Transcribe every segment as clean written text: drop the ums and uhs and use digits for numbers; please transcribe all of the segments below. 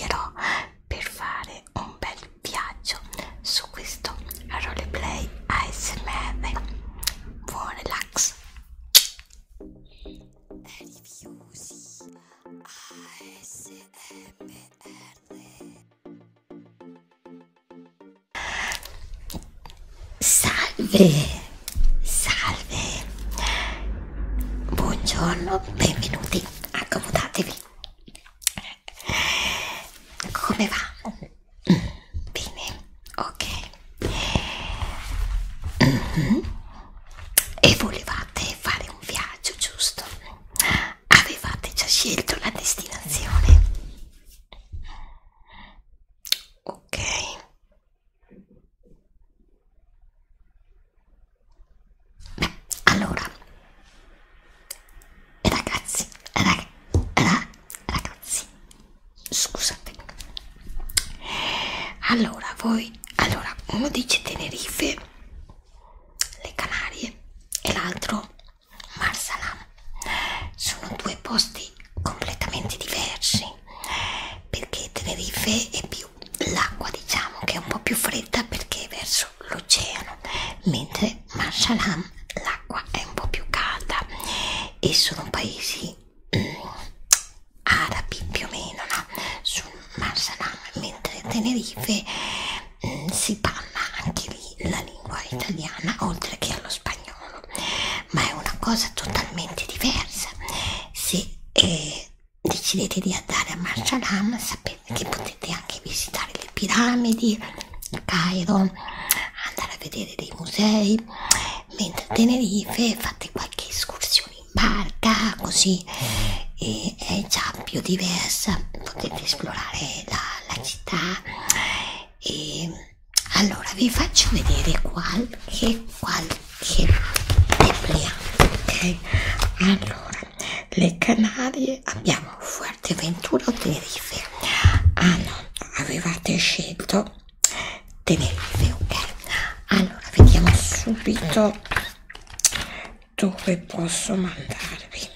utiliznerò per fare un bel viaggio su questo roleplay ASMR. Buon relax. Rifiusi ASMR. Salve, salve, buongiorno, benvenuti, accomodatevi. Come va? Bene, ok. E volevate fare un viaggio, giusto? Avevate già scelto la destinazione? Ok. Allora, ragazzi, scusate. Allora, uno dice Tenerife, le Canarie, e l'altro Marsalam. Sono due posti completamente diversi, perché Tenerife è più l'acqua, diciamo che è un po' più fredda perché è verso l'oceano, mentre Marsalam l'acqua è un po' più calda e sono paesi arabi più o meno, no? Su Marsalam, mentre Tenerife si parla anche lì la lingua italiana oltre che allo spagnolo, ma è una cosa totalmente diversa. Se decidete di andare a Marsalam, sapete che potete anche visitare le piramidi, il Cairo, andare a vedere dei musei, mentre a Tenerife fate qualche escursione in barca, così è già più diversa, potete esplorare la città. E allora vi faccio vedere qualche depliante, ok? Allora, le Canarie abbiamo Fuerteventura o Tenerife? Ah no, avevate scelto Tenerife, ok? Allora, vediamo subito dove posso mandarvi.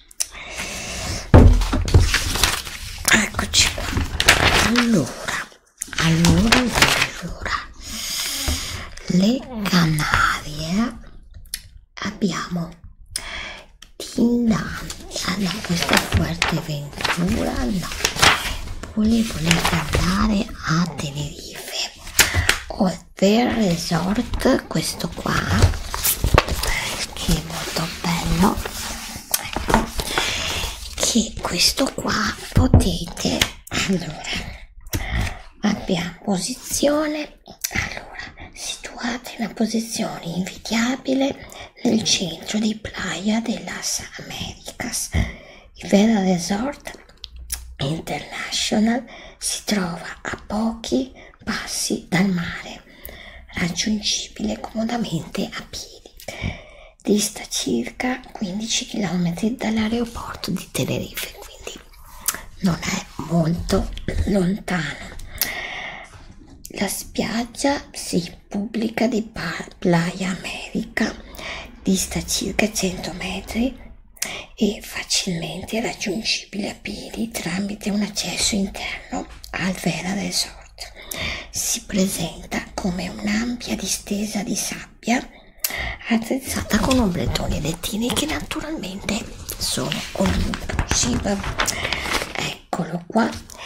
Eccoci qua. Allora, le Canarie abbiamo Finlandia, no, questa è Fuerteventura, no. Voi volete andare a Tenerife o per resort, questo qua che è molto bello, ecco, che questo qua potete, allora abbiamo posizione, allora situata in una posizione invidiabile nel centro di Playa de las Américas. Il Vera Resort International si trova a pochi passi dal mare, raggiungibile comodamente a piedi. Dista circa 15 km dall'aeroporto di Tenerife, quindi non è molto lontano. La spiaggia pubblica di Playa America dista circa 100 metri e facilmente raggiungibile a piedi tramite un accesso interno al Vera Resort. Si presenta come un'ampia distesa di sabbia attrezzata con ombrettoni e lettini che naturalmente sono all inclusive. Eccolo qua,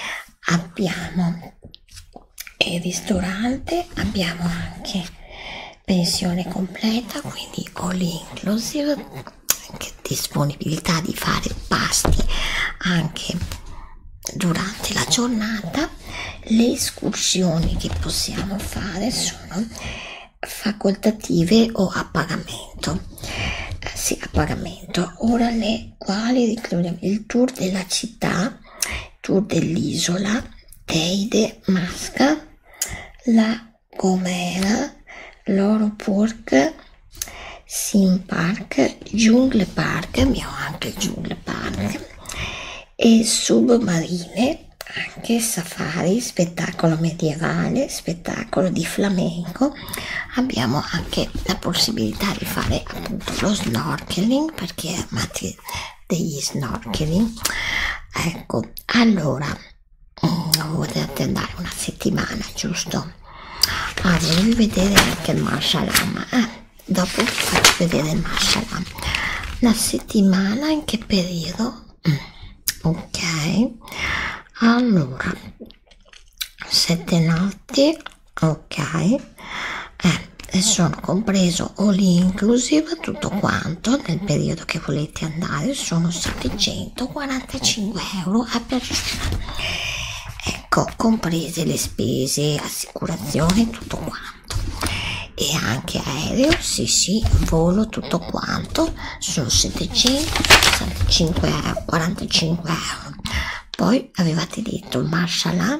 abbiamo il ristorante, abbiamo anche pensione completa, quindi all inclusive, anche disponibilità di fare pasti anche durante la giornata. Le escursioni che possiamo fare sono facoltative o a pagamento. Sì, a pagamento. Ora le quali includono il tour della città, tour dell'isola, Teide, Masca, La Gomera, Loro Park, Sim Park, Jungle Park, abbiamo anche il Jungle Park, e submarine, anche safari, spettacolo medievale, spettacolo di flamenco. Abbiamo anche la possibilità di fare appunto lo snorkeling, perché amate degli snorkeling. Ecco, allora volete andare una settimana, giusto? Ah, volevi vedere anche il Marshall Am, dopo faccio vedere il Marshall Am. La settimana in che periodo? Ok, allora 7 notti, ok, e sono compreso all inclusive tutto quanto nel periodo che volete andare, sono 745 euro a persona, ecco, comprese le spese, assicurazione, tutto quanto, e anche aereo, sì, volo, tutto quanto, sono 765 euro, 45 euro. Poi avevate detto Marshall Am,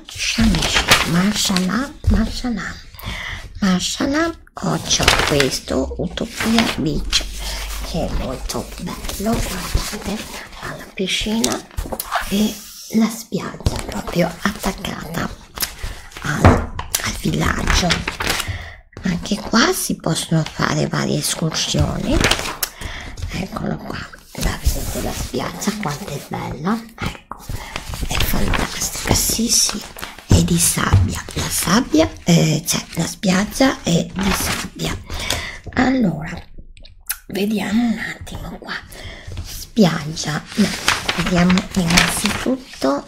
Marshall Am, c'ho questo Utopia Beach che è molto bello, guardate, ha la piscina e la spiaggia proprio attaccata al villaggio. Anche qua si possono fare varie escursioni, eccolo qua, vedete la spiaggia quanto è bella, ecco, è fantastica, sì, è di sabbia, la sabbia, cioè la spiaggia è di sabbia. Allora vediamo un attimo qua, spiaggia, vediamo innanzitutto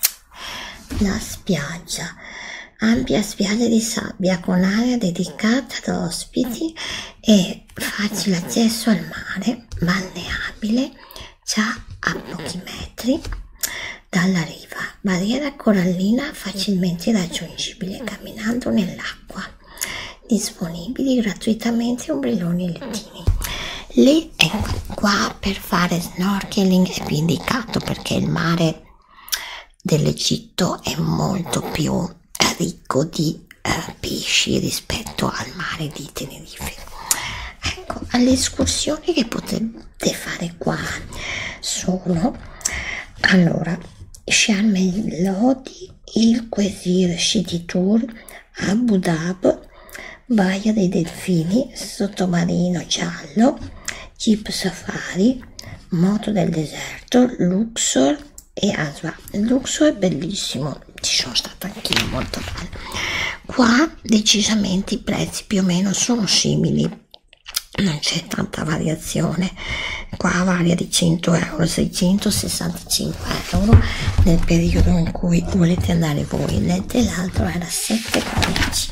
la spiaggia, ampia spiaggia di sabbia con area dedicata ad ospiti e facile accesso al mare, balneabile già a pochi metri dalla riva, barriera corallina facilmente raggiungibile camminando nell'acqua, disponibili gratuitamente ombrelloni e lettini. Lì è qua per fare snorkeling è più indicato perché il mare dell'Egitto è molto più ricco di pesci rispetto al mare di Tenerife. Ecco, alle escursioni che potete fare qua sono, allora, Sharm el Lodi, il Quesir City Tour, Abu Dhabi, Baia dei Delfini, sottomarino giallo, Jeep Safari, moto del deserto, Luxor e Aswa. Luxor è bellissimo, ci sono stata anch'io, molto bello. Qua decisamente i prezzi più o meno sono simili, non c'è tanta variazione, qua varia di 100 euro, 665 euro nel periodo in cui volete andare voi, l'altro era 7,45.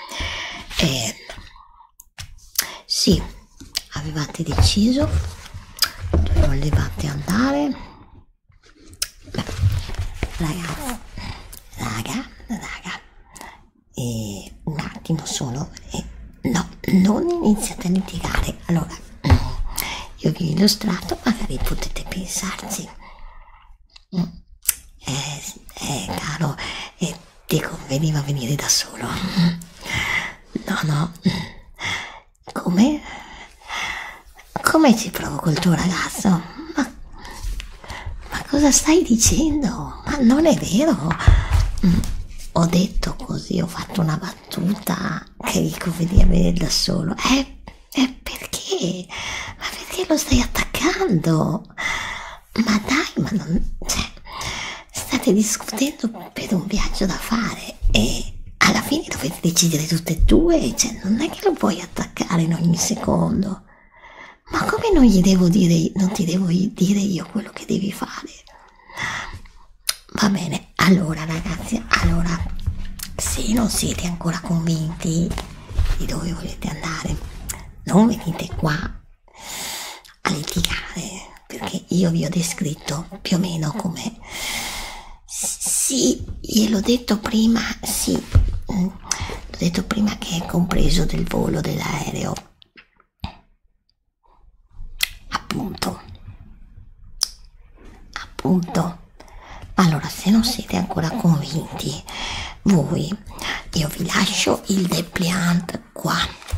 Sì, avevate deciso dove volevate andare. Beh, raga, un attimo solo, no, non iniziate a litigare. Allora, io vi ho illustrato, magari potete pensarci, caro, ti conveniva venire da solo. No, come ci provo col tuo ragazzo? Ma cosa stai dicendo? Ma non è vero. Ho detto così, ho fatto una battuta che vi conveniva venire da solo. Perché? Ma perché lo stai attaccando? Ma dai, ma non, cioè, state discutendo per un viaggio da fare e alla fine dovete decidere tutte e due, cioè non è che lo puoi attaccare in ogni secondo. Ma come non gli devo dire, non ti devo dire io quello che devi fare? Va bene, allora ragazzi, se non siete ancora convinti di dove volete andare, non venite qua a litigare, perché io vi ho descritto più o meno come, sì, gliel'ho detto prima, sì, l'ho detto prima che è compreso del volo dell'aereo, appunto. Allora, se non siete ancora convinti voi, io vi lascio il dépliant qua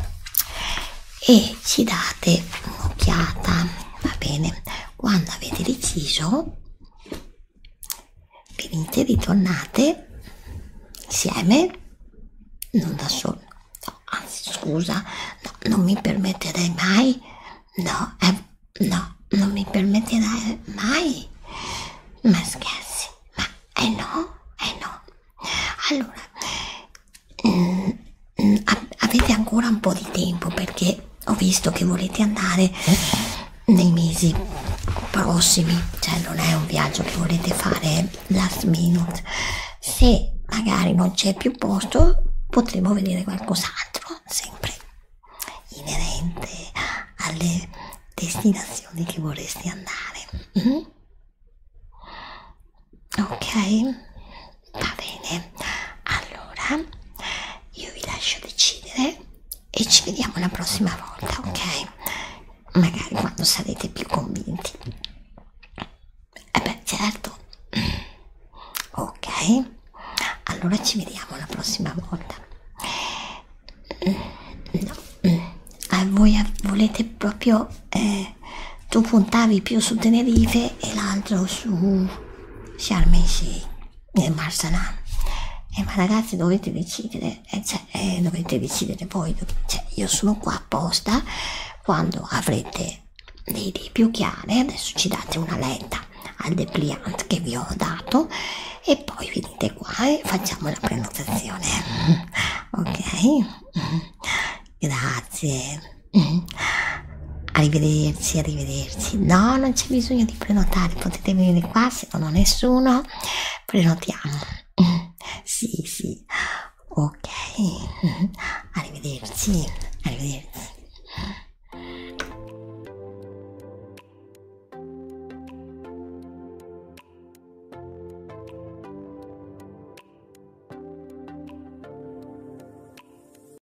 e ci date un'occhiata, va bene? Quando avete deciso venite, ritornate insieme, non da solo, no, anzi scusa, no, non mi permetterei mai, no, non mi permetterei mai, ma scherzi, ma no, Allora, avete ancora un po' di tempo perché ho visto che volete andare nei mesi prossimi, cioè non è un viaggio che volete fare last minute. Se magari non c'è più posto, potremo vedere qualcos'altro, sempre inerente alle destinazioni che vorresti andare. Ok, va bene. Allora io vi lascio decidere e ci vediamo la prossima volta, ok? Magari quando sarete più convinti. Eh beh, certo. Ok, allora ci vediamo la prossima volta. No, voi volete proprio, tu puntavi più su Tenerife e l'altro su Sharm el Sheikh e Marsalam. Ma ragazzi dovete decidere, dovete decidere voi, cioè, io sono qua apposta quando avrete le idee più chiare. Adesso ci date una letta al dépliant che vi ho dato e poi venite qua e facciamo la prenotazione. Ok? Grazie. Arrivederci, arrivederci. No, non c'è bisogno di prenotare, potete venire qua, se non ho nessuno prenotiamo. Sì, sì, ok. Arrivederci.